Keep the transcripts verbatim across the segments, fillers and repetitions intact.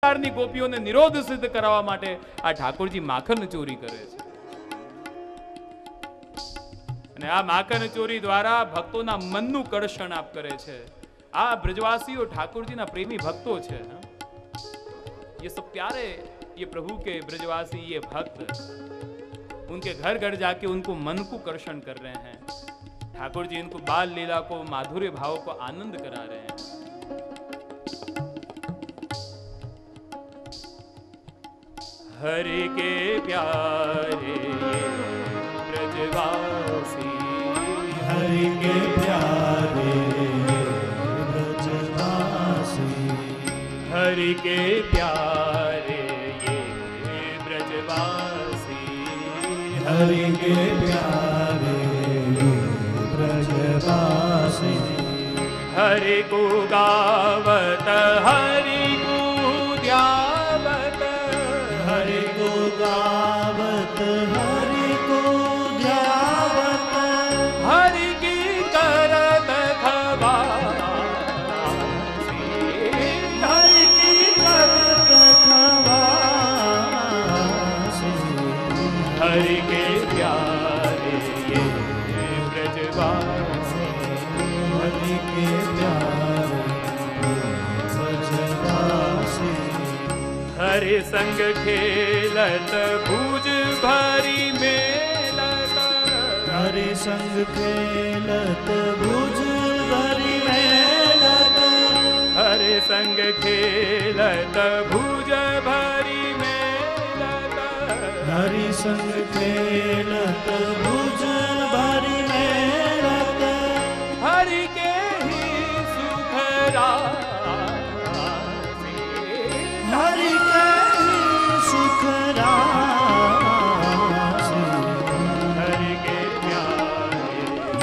ની ગોપીઓને નિરોધ સિદ્ધ કરાવવા માટે આ ઠાકોરજી માખણ ચોરી કરે છે અને આ માખણ ચોરી દ્વારા ભક્તોના મનનું કર્ષણ આપ કરે છે। આ ब्रजवासियों ठाकुरजीના પ્રેમી ભક્તો છે। ये सब प्यारे, ये प्रभु के ब्रजवासी, ये भक्त उनके घर घर जाके उनको मन को कर्षण कर रहे हैं। ठाकुर जी इनको बाल लीला को, माधुर्य भाव को आनंद करा रहे हैं। हरि के प्यारे ब्रजवासी, हरि के प्यारे ब्रजवासी, हरि के प्यारे ये ब्रजवासी, हरि के प्यारे ब्रजवासी। हरि को गावत, हरि को ध्यावत, हरि को गावत, हरि को ध्यावत, हरि की करत खवासी, हरि की करत खवासी। हरि के प्यारे ये ब्रजवासी, हरि के प्यारे ब्रजवासी। हरि संग खेलत भुज भरी मेलत, हरि संग खेलत भुज भरी मेलत, हरि संग खेलत भुज भरी मेलत, हरि संग खेलत भुज भरी मेलत। हरि के ही सुख राशि, हरि के ही सुख राशि। हरि के प्यारे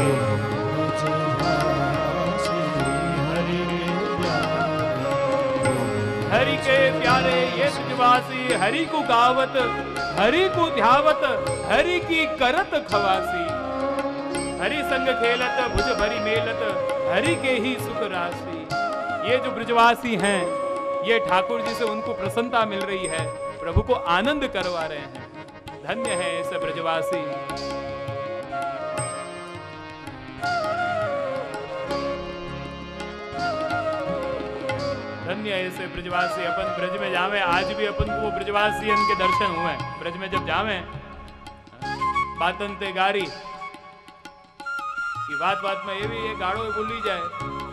ब्रजवासी, हरि के प्यारे। हरि के प्यारे ये ब्रजवासी, हरि को गावत, हरि को ध्यावत, हरि की करत खवासी। हरि संग खेलत भुज भरी मेलत, हरि के ही सुख राशि। ये जो ब्रजवासी हैं, ये ठाकुर जी से उनको प्रसन्नता मिल रही है, प्रभु को आनंद करवा रहे हैं। धन्य है ऐसे ब्रजवासी। धन्य ऐसे ब्रजवासी। अपन ब्रज में जावे, आज भी अपन को वो ब्रजवासी के दर्शन हुए। ब्रज में जब जावे, बातन ते गारी की बात बात में एवी ये गाड़ो बोली जाए,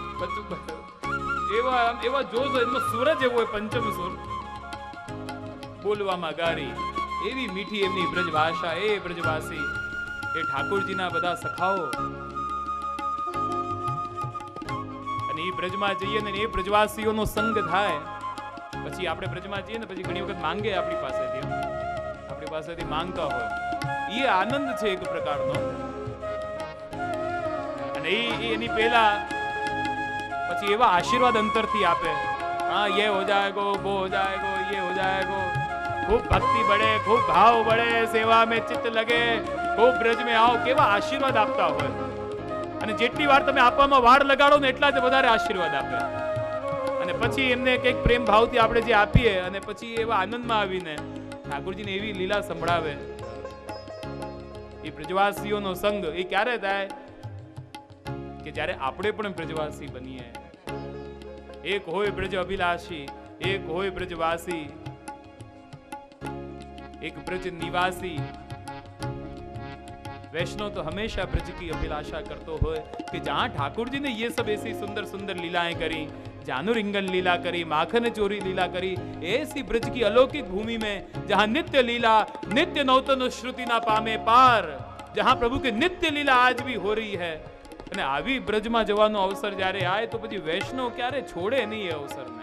एवा एवा जोश एनो सूरज एवो पंचम सुर बोलवामा गारी, एवी मीठी एमनी ब्रज भाषा। ए ब्रजवासी, ए ठाकुरजीना બધા સખાઓ અને એ બ્રજમાં જઈએ ને એ બ્રજવાસીઓનો સંગ થાય, પછી આપણે બ્રજમાં જઈએ ને પછી ઘણી વખત માંગે આપણી પાસેથી, આપણી પાસેથી માંગતા હોય, એ આનંદ છે એક પ્રકારનો। અને એ એની પહેલા પછી એવા આશીર્વાદ અંતરથી આપે, हाँ ये हो जाएगो, वो हो जाएगो, ये हो जाएगो। खूब भक्ति बढ़े, खूब भाव बढ़े, सेवा में चित्त लगे, खूब ब्रज में आओ, केवा आशीर्वाद आपता હોય। અને જેટલી વાર તમે આપવામાં વાડ લગાડો ને એટલા જ વધારે આશીર્વાદ આપે। અને પછી એમને કંઈક પ્રેમ ભાવથી આપણે જે આપીએ અને પછી એવા આનંદમાં આવીને ઠાકોરજીને એવી લીલા સંભળાવે। એ બ્રજવાસીઓનો સંગ એ ક્યારે થાય કે જ્યારે આપણે પણ બ્રજવાસી બનીએ। एक होय ब्रज अभिलाषी, एक होय ब्रजवासी, एक ब्रज निवासी। वैष्णव तो हमेशा ब्रज की अभिलाषा करते हो कि जहां ठाकुर जी ने ये सब ऐसी सुंदर सुंदर लीलाएं करी, जानू रिंगन लीला करी, माखन चोरी लीला करी, ऐसी ब्रज की अलौकिक भूमि में जहां नित्य लीला, नित्य नौतन श्रुति ना पामे पार, जहां प्रभु की नित्य लीला आज भी हो रही है। અને આવી બ્રજમાં જવાનો અવસર જ્યારે આય તો પછી વૈષ્ણવ ક્યારે છોડે નહીં એ અવસરને।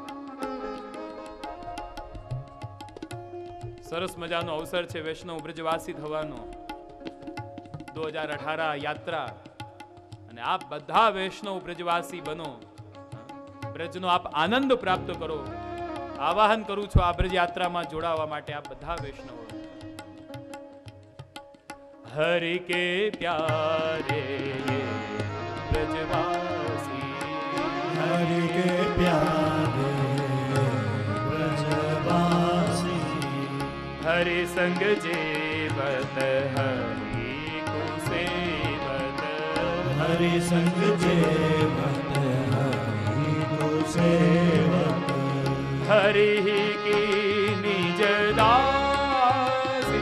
સરસ મજાનો અવસર છે વૈષ્ણવ બ્રજવાસી થવાનો। दो हज़ार अठारह यात्रा અને આપ બધા વૈષ્ણવ બ્રજવાસી બનો, બ્રજનો આપ આનંદ પ્રાપ્ત કરો। આવાહન કરું છું આ બ્રજ યાત્રામાં જોડાવા માટે આપ બધા વૈષ્ણવો। हरि के प्यारे ब्रजवासी, हरि के प्यारे ब्रज हरि संग जेवत हरि को सेवत, हरि संग जेवत हरि को सेवत, हरि की निज दासी,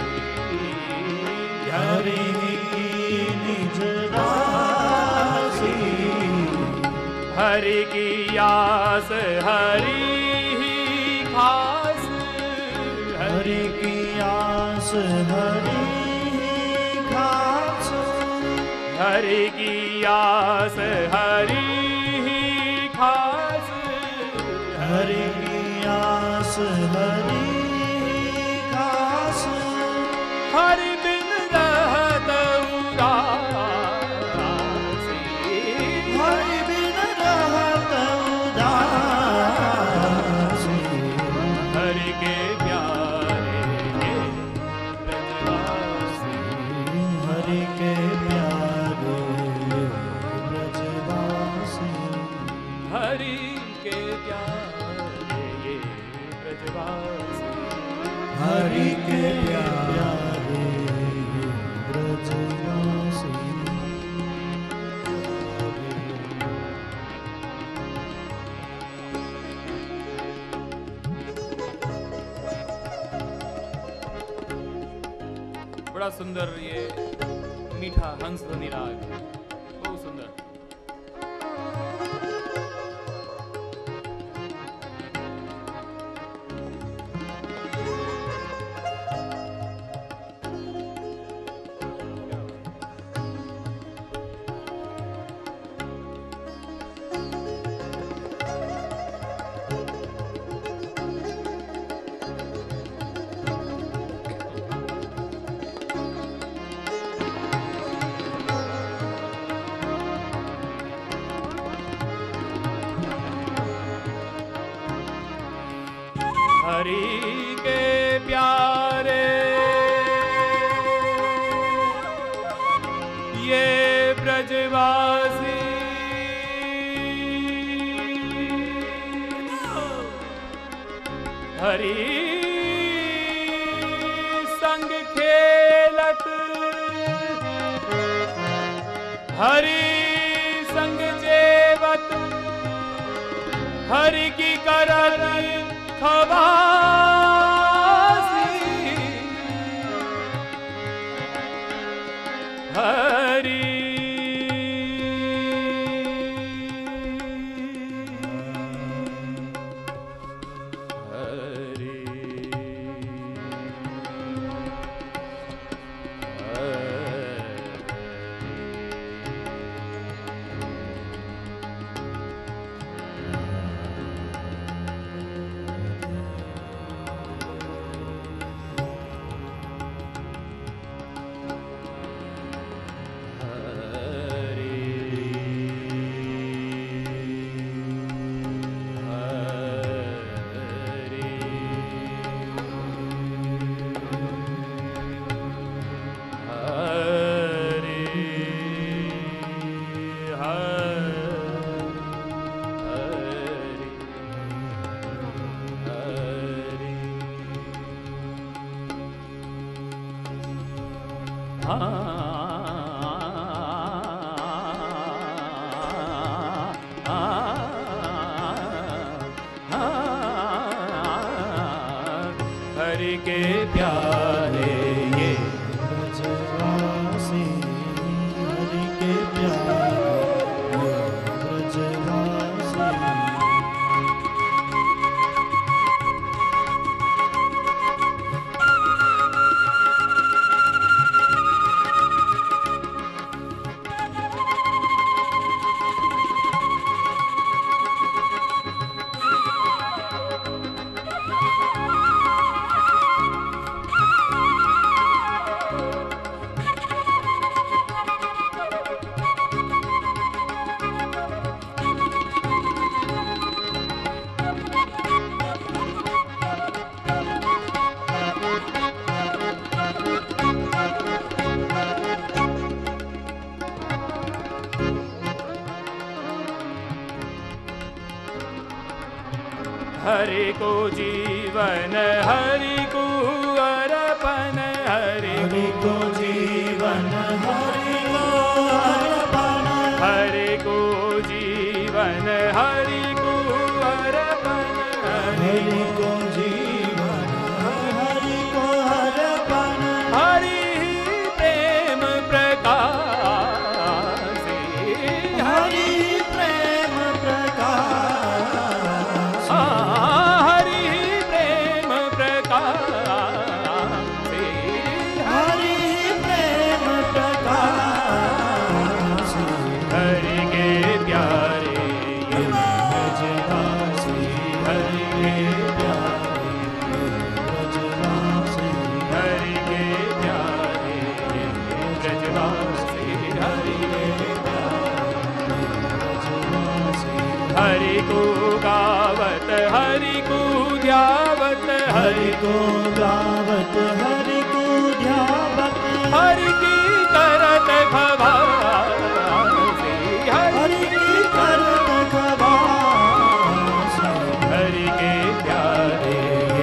हरि की निज दासी, हरि की आस हरि ही खास, हरि की आस हरि खास, हरि की आस हरि ही खास, हरि की आस हरि खास, हरि बिन रहत उदासी, हरि बिन रहत उदासी, हरि के प्यारे ये ब्रजवासी, हरि के प्यारे ब्रजवासी, हरि के प्यारे ये ब्रजवासी, हरि के प्यारे ब्रजवासी। बड़ा सुंदर ये मीठा हंस ध्वनि राग, बहुत सुंदर। हरि के प्यारे ये ब्रजवासी, हरि संग खेलत, हरि संग जेवत, हरि की करत खवासी, हरि हरि हरि के प्यारे ये ब्रजवासी, हरि के प्यारे ये ब्रजवासी, हरि को जीवन हरि को अर को जीवन हरि को अर्पण हरि को जीवन हरि को अर्पण हरि को जीवन हरि को अर्पण हरि प्रेम प्रकाश हरि प्रेम प्रकाश हरि प्रेम प्रकाश हरि प्रेम प्रकाश हरि के प्यारे ये ब्रजवासी हरि के प्यारे ब्रजवासी हरि के प्यारे ये ब्रजवासी हरि के ब्रजवासी हरि को गावत हरि को ध्यावत हरि हरि को गावत हरि को ध्यावत हरि की करत खवासी हरि हरि की करत खवासी हरि के प्यारे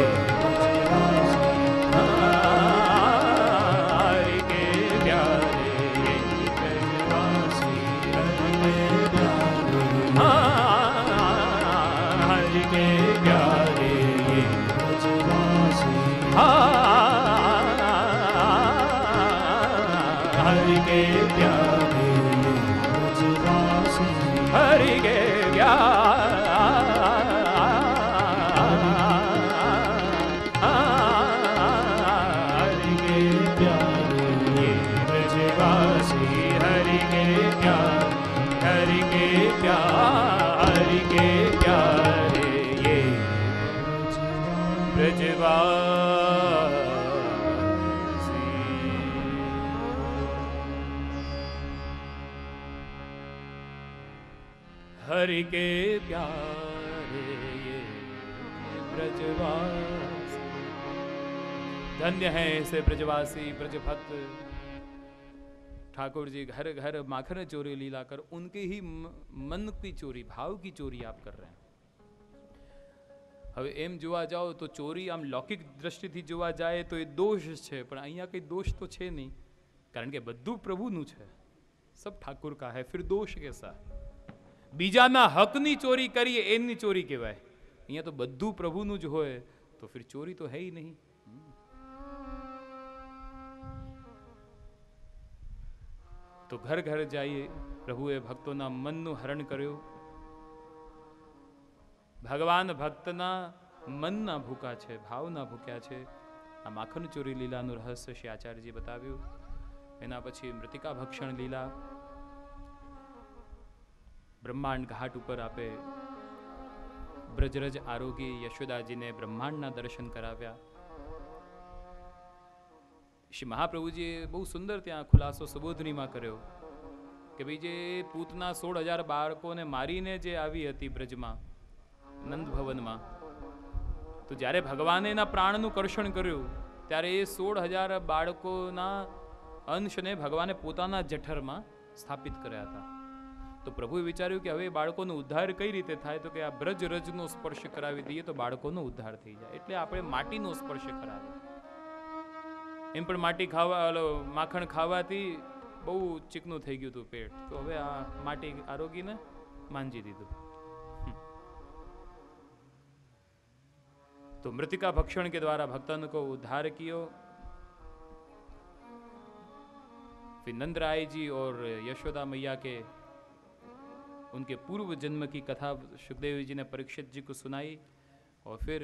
हरि के प्यारे ब्रजवासी हरि के प्यारे हरि के प्यारे हरि के हरि के प्यारे ब्रजवासी हरि के प्यारे हरि के प्यारे हरि के प्यारे ये ब्रजवासी हरि के प्यारे ये ब्रजवासी धन्य है ऐसे ब्रजवासी ब्रजभक्त ठाकुर जी घर घर माखन चोरी लीला कर उनके ही म- मन की चोरी भाव की चोरी आप कर रहे हैं હવે એમ જોવા જાઓ તો ચોરી આમ લૌકિક દ્રષ્ટિથી જોવા જાય તો એ દોષ છે પણ અહીંયા કંઈ દોષ તો છે નહીં કારણ કે બધું પ્રભુનું છે સબ ઠાકુર કા હે ફિર દોષ કેસા બીજાના હકની ચોરી કરીએ એની ચોરી કહેવાય અહીંયા તો બધું પ્રભુનું જ હોય તો ફિર ચોરી તો હે ही નહીં તો ઘર ઘર જઈએ પ્રભુએ ભક્તોના મનનું હરણ કર્યું ભગવાન ભક્તના મનના ભૂકા છે ભાવના ભૂક્યા છે આ માખણ ચોરી લીલાનું રહસ્ય શ્રી આચાર્યજી બતાવ્યું એના પછી મૃતિકા ભક્ષણ લીલા બ્રહ્માંડ ઘાટ ઉપર આપે બ્રજરજ આરોગી યશોદાજીને બ્રહ્માંડના દર્શન કરાવ્યા શ્રી મહાપ્રભુજીએ બહુ સુંદર ત્યાં ખુલાસો સુબોધનીમાં કર્યો કે ભાઈ જે પૂતના સોળ હજાર બાળકોને મારીને જે આવી હતી બ્રજમાં નંદ ભવનમાં તો જ્યારે ભગવાને એના પ્રાણનું કર્ષણ કર્યું ત્યારે એ સોળ હજાર બાળકોના અંશને ભગવાને પોતાના જઠરમાં સ્થાપિત કર્યા હતા તો પ્રભુએ વિચાર્યું કે હવે બાળકોનો ઉદ્ધાર કઈ રીતે થાય તો કે આ બ્રજ રજનો સ્પર્શ કરાવી દઈએ તો બાળકોનો ઉદ્ધાર થઈ જાય એટલે આપણે માટીનો સ્પર્શ કરાવીએ એમ પણ માટી ખાવા માખણ ખાવાથી બહુ ચીકણું થઈ ગયું હતું પેટ તો હવે આ માટી આરોગીને માંજી દીધું तो मृतिका भक्षण के द्वारा भक्तन को उद्धार कियो फिर नंदराय जी और यशोदा मैया के उनके पूर्व जन्म की कथा सुखदेव जी ने परीक्षित जी को सुनाई और फिर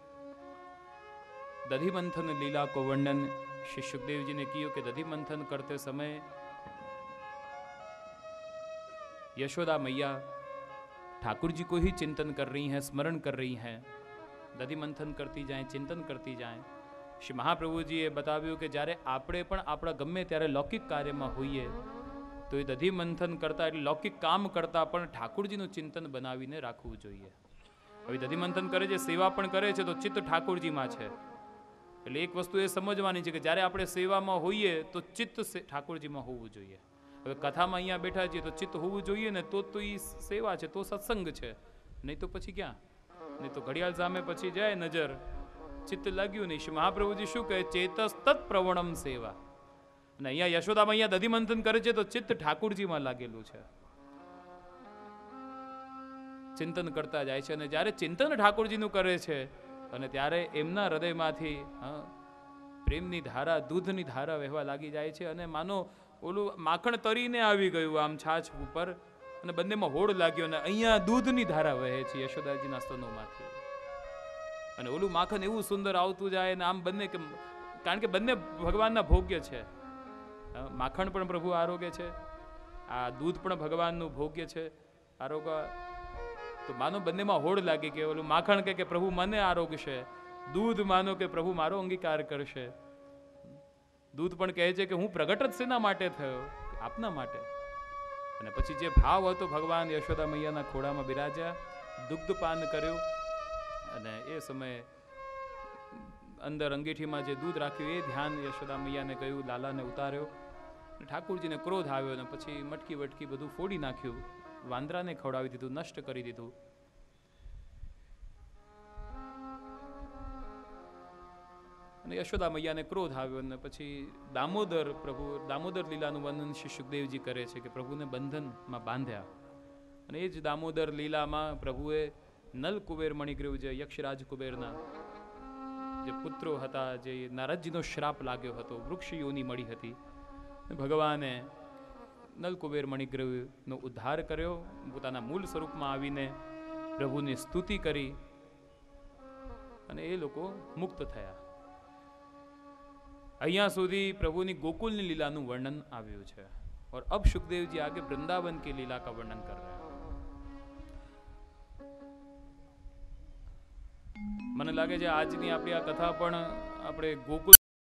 दधि मंथन लीला को वर्णन श्री सुखदेव जी ने कियो कि दधि मंथन करते समय यशोदा मैया ठाकुर जी को ही चिंतन कर रही हैं स्मरण कर रही हैं दधि मंथन करती जाए चिंतन करती जाए श्री महाप्रभुजीए बताव्યું કે જ્યારે આપણે પણ આપણા ગમે ત્યારે લૌકિક કાર્યમાં હોઈએ તો એ દધિ મંથન કરતા એટલે લૌકિક કામ કરતા પણ ઠાકોરજીનું ચિંતન બનાવીને રાખવું જોઈએ હવે દધિ મંથન કરે છે સેવા પણ કરે છે તો ચિત્ત ઠાકોરજીમાં છે એટલે એક વસ્તુ એ સમજવાની છે કે જ્યારે આપણે સેવામાં હોઈએ તો ચિત્ત ઠાકોરજીમાં હોવું જોઈએ હવે કથામાં અહીંયા બેઠા છીએ તો ચિત્ત હોવું જોઈએ ને તો તો એ સેવા છે તો સત્સંગ છે નહીં તો પછી ક્યાં नहीं तो घड़ियाल सामे पछी जाए नजर चित्त लाग्યું नहीं महाप्रभुजी शू कहे चेतस तत्प्रवणम सेवा અને અહીંયા યશોદા મૈયા દધિમંથન કરે છે તો ચિત્ત ઠાકુરજીમાં લાગેલું છે, ચિંતન કરતા જાય છે. અને જ્યારે ચિંતન ઠાકોરજીનું કરે છે અને ત્યારે એમના હૃદયમાંથી હા પ્રેમની ધારા, દૂધની ધારા વહેવા લાગી જાય છે. અને માનો ઓલું માખણ તરીને આવી ગયું આમ છાછ ઉપર, અને બંનેમાં હોડ લાગ્યો, અને અહીંયા દૂધની ધારા વહે છે યશોદાજીના સ્તનોમાંથી. અને ઓલું માખણ એવું સુંદર આવતું જાય ને આમ બંને કે, કારણ કે બંને ભગવાનના ભોગ્ય છે. માખણ પણ પ્રભુ આરોગ્ય છે, આ દૂધ પણ ભગવાનનું ભોગ્ય છે આરોગ્ય. તો માનો બંનેમાં હોડ લાગી કે ઓલું માખણ કે કે પ્રભુ મને આરોગશે, દૂધ માનો કે પ્રભુ મારો અંગીકાર કરશે. દૂધ પણ કહે છે કે હું પ્રગટ જ શેના માટે થયો, આપના માટે. અને પછી જે ભાવ હતો, ભગવાન યશોદા મૈયાના ખોળામાં બિરાજ્યા, દુગ્ધપાન કર્યું, અને એ સમયે અંદર અંગીઠીમાં જે દૂધ રાખ્યું એ ધ્યાન યશોદા મૈયાને કહ્યું, લાલાને ઉતાર્યો. ઠાકુરજીને ક્રોધ આવ્યો અને પછી મટકી વટકી બધું ફોડી નાખ્યું, વાંદરાને ખવડાવી દીધું, નષ્ટ કરી દીધું. અને યશોદા મૈયાને ક્રોધ આવ્યો અને પછી દામોદર પ્રભુ દામોદર લીલાનું વર્ણન શ્રી સુખદેવજી કરે છે કે પ્રભુને બંધનમાં બાંધ્યા. અને એ જ દામોદર લીલામાં પ્રભુએ નલ કુબેર મણિગ્રીવ, જે યક્ષરાજ કુબેરના જે પુત્રો હતા, જે નારદજીનો શ્રાપ લાગ્યો હતો, વૃક્ષ યોની મળી હતી, ભગવાને નલકુબેર મણિગ્રીવનો ઉદ્ધાર કર્યો. પોતાના મૂળ સ્વરૂપમાં આવીને પ્રભુની સ્તુતિ કરી અને એ લોકો મુક્ત થયા. અહીંયા સુધી પ્રભુની ગોકુલની લીલાનું વર્ણન આવ્યું છે. और अब सुखदेव जी आगे वृंदावन की लीला का वर्णन कर रहे हैं. મને લાગે છે આજની આપણી આ કથા પણ આપણે ગોકુલ